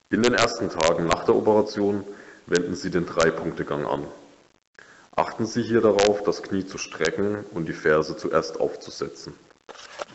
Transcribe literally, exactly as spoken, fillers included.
In den ersten Tagen nach der Operation wenden Sie den Drei-Punkte-Gang an. Achten Sie hier darauf, das Knie zu strecken und die Ferse zuerst aufzusetzen.